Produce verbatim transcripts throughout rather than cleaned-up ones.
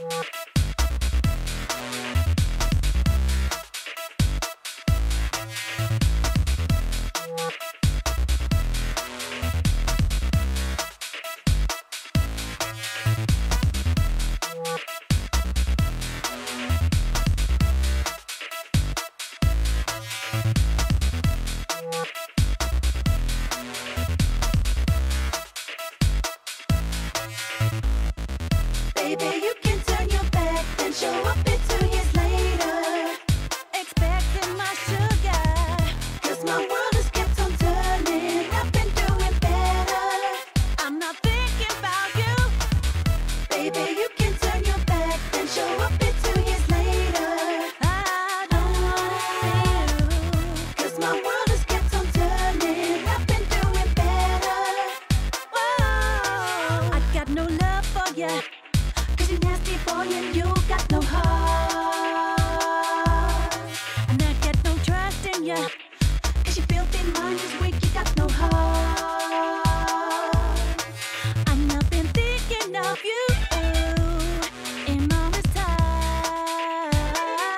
Baby, you can turn your back, then show up it two years later, expecting my sugar. Cause my world has kept on turning, I've been doing better. I'm not thinking about you. Baby, you can turn your back, then show up it two years later. I don't wanna see you. Cause my world has kept on turning, I've been doing better. Whoa, I got no love for ya. Cause you're nasty boy and you got no heart. And I get no trust in ya. Cause your filthy mind is weak, you got no heart. I've not been thinking of you in all this time.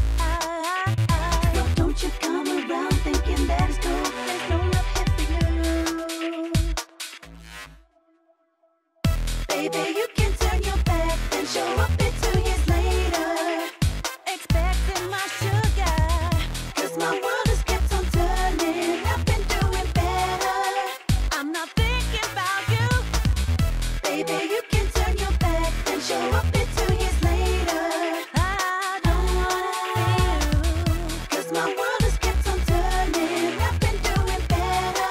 So don't you come around thinking that it's cool. There's no love here for you. Baby, you can turn your back, then show up it two years later, expecting my sugar. Cause my world has kept on turning, I've been doing better. I'm not thinking about you. Baby, you can turn your back, then show up it two years later. I don't wanna see you. Cause my world has kept on turning, I've been doing better.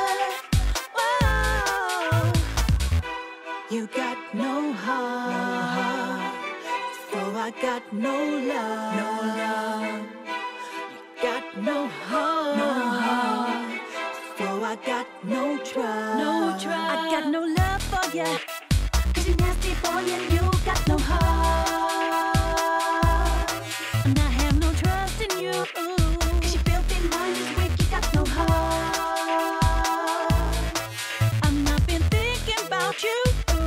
Whoa, you got no heart, so I got no love. No love. You got no heart, no heart, so I got no trust. No trust. I got no love for ya. Cause you're nasty boy and you got no heart. And I have no trust in you. Cause your filthy mind is weak, you got no heart. I've not been thinking about you.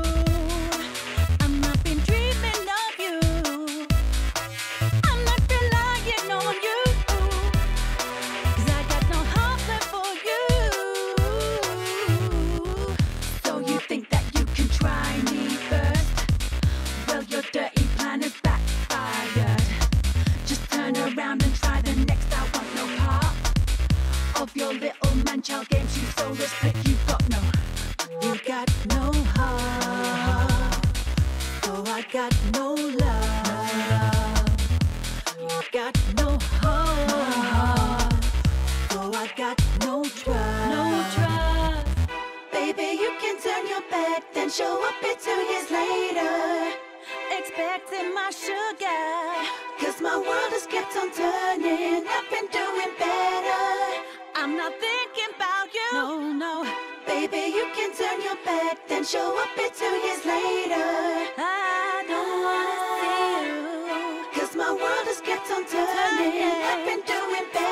Your little man-child games, you soulless prick, you got no, you got no heart, so I got no love. You got no heart, so I got no trust. No trust. Baby, you can turn your back, then show up it two years later, expecting my sugar. Cause my world has kept on turning, I've been doing better. I'm not thinking about you. No, no. Baby, you can turn your back, then show up it two years later. I don't wanna see you. Cause my world has kept on turning, I've been doing better.